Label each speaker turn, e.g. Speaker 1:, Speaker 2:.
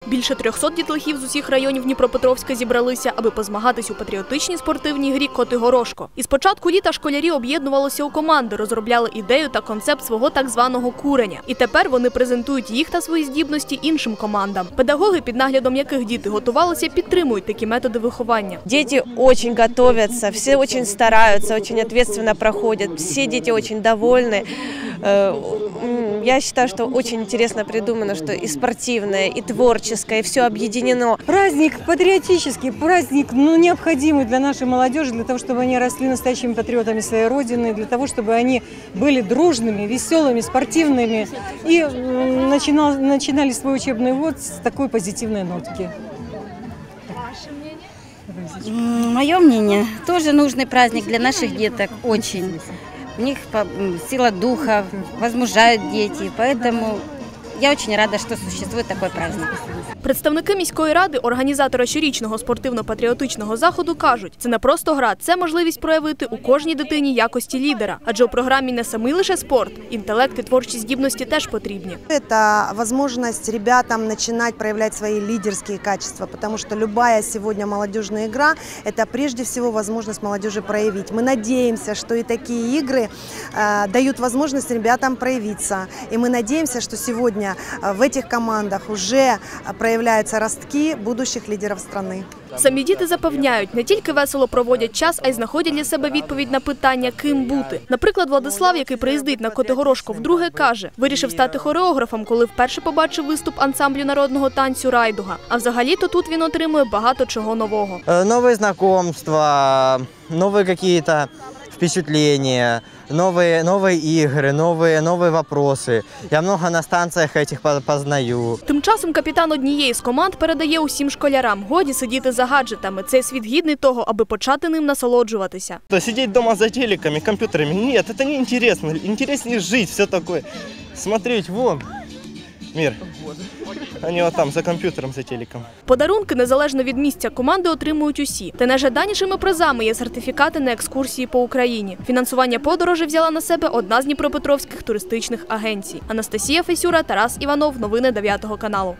Speaker 1: Більше 300 дітлахів з усіх районів Дніпропетровська зібралися, аби позмагатись у патріотичній спортивній грі «Коти-горошко». Із початку літа школярі об'єднувалися у команди, розробляли ідею та концепт свого так званого куреня. І тепер вони презентують їх та свої здібності іншим командам. Педагоги, під наглядом яких діти готувалися, підтримують такі методи виховання.
Speaker 2: Діти дуже готуються, всі дуже стараються, дуже відповідально проходять, всі діти дуже довольні. Я считаю, что очень интересно придумано, что и спортивное, и творческое, и все объединено.
Speaker 3: Праздник патриотический, праздник необходимый для нашей молодежи, для того, чтобы они росли настоящими патриотами своей родины, для того, чтобы они были дружными, веселыми, спортивными и начинали свой учебный год с такой позитивной нотки.
Speaker 4: Мое мнение, тоже нужный праздник для наших деток, очень. У них сила духа, возмужают дети, поэтому я очень рада, что существует такой праздник.
Speaker 1: Представники міської ради, організатора щорічного спортивно-патріотичного заходу, кажуть, це не просто гра, це можливість проявити у кожній дитині якості лідера. Адже у програмі не самий лише спорт, інтелект і творчі здібності теж потрібні.
Speaker 5: Це можливість ребятам починати проявляти свої лідерські качества, тому що будь-яка сьогодні молодіжна гра – це прежде всього можливість молодіжі проявити. Ми сподіваємося, що і такі ігри дають можливість ребятам проявитися. І ми сподіваємося, що сьогодні в цих командах вже проявляються ростки будущих лідерів країни.
Speaker 1: Самі діти запевняють, не тільки весело проводять час, а й знаходять для себе відповідь на питання, ким бути. Наприклад, Владислав, який приїздить на Коти-горошко вдруге, каже, вирішив стати хореографом, коли вперше побачив виступ ансамблю народного танцю «Райдуга». А взагалі-то тут він отримує багато чого нового.
Speaker 6: Нові знайомства, нові якісь впечатления, новые игры, новые вопросы. Я много на станциях этих познаю.
Speaker 1: Тим часом капітан однієї з команд передає усім школярам: годі сидіти за гаджетами. Цей світ гідний того, аби почати ним насолоджуватися.
Speaker 7: Сидіти вдома за телеками, комп'ютерами – ні, це не інтересно. Інтересніше жити, все таке. Смотреть, вон, мир. Вони от там, за комп'ютером, за телеком.
Speaker 1: Подарунки, незалежно від місця команди, отримують усі. Та найжаданішими призами є сертифікати на екскурсії по Україні. Фінансування подорожі взяла на себе одна з дніпропетровських туристичних агенцій. Анастасія Фесюра, Тарас Іванов. Новини 9 каналу.